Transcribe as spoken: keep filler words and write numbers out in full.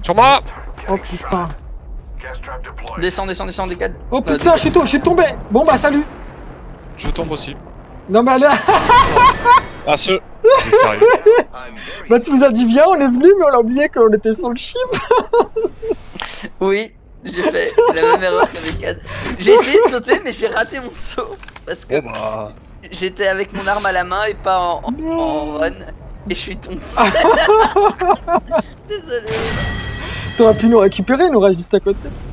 Sur moi. Oh putain. Descends, descends, descends, décade. Oh putain, je suis tombé, je suis tombé. Bon bah salut. Je tombe aussi. Non mais allez. Ah ce... Sérieux. Bah tu nous as dit viens, on est venu mais on a oublié qu'on était sur le chip. Oui, j'ai fait la même erreur qu'avec Cad. J'ai essayé de sauter mais j'ai raté mon saut. Parce que Bon bah... j'étais avec mon arme à la main et pas en, en, en run. Et je suis tombé. Désolé. T'aurais pu nous récupérer, il nous reste juste à côté.